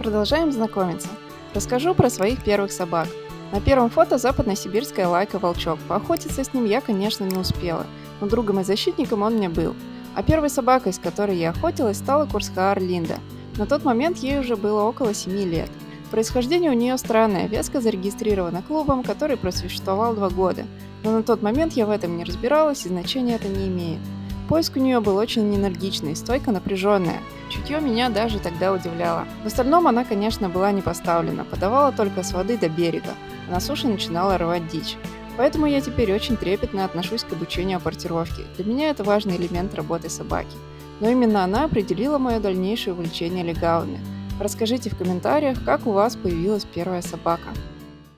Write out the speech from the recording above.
Продолжаем знакомиться. Расскажу про своих первых собак. На первом фото западносибирская лайка волчок. Поохотиться с ним я, конечно, не успела, но другом и защитником он мне был. А первой собакой, с которой я охотилась, стала курсхаар Линда. На тот момент ей уже было около 7 лет. Происхождение у нее странное, веска зарегистрирована клубом, который просуществовал 2 года. Но на тот момент я в этом не разбиралась и значения это не имеет. Поиск у нее был очень энергичный, стойка напряженная. Чутье меня даже тогда удивляло. В остальном она, конечно, была не поставлена, подавала только с воды до берега, а на суше начинала рвать дичь. Поэтому я теперь очень трепетно отношусь к обучению апортировки. Для меня это важный элемент работы собаки. Но именно она определила мое дальнейшее увлечение легавыми. Расскажите в комментариях, как у вас появилась первая собака.